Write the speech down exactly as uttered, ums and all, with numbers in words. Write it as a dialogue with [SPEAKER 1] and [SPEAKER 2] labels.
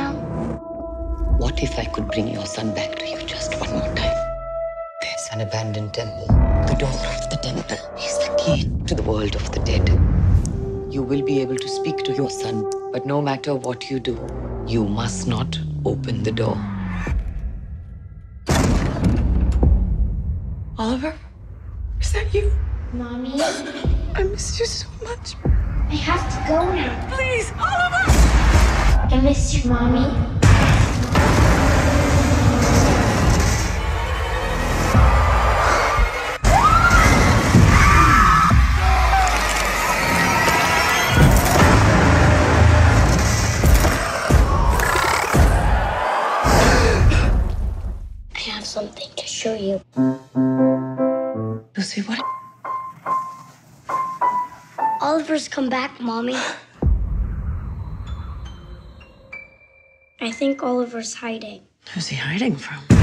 [SPEAKER 1] now?
[SPEAKER 2] What if I could bring your son back to you just one more time? There's an abandoned temple. The door of the temple is the key to the world of the dead. You will be able to speak to your son, but no matter what you do, you must not open the door.
[SPEAKER 3] Oliver? Is that you?
[SPEAKER 1] Mommy?
[SPEAKER 3] I miss you so much.
[SPEAKER 1] I have to go now.
[SPEAKER 3] Please, Oliver!
[SPEAKER 1] I miss you, Mommy. I have something to show you.
[SPEAKER 3] Lucy, what?
[SPEAKER 1] Oliver's come back, Mommy. I think Oliver's hiding.
[SPEAKER 3] Who's he hiding from?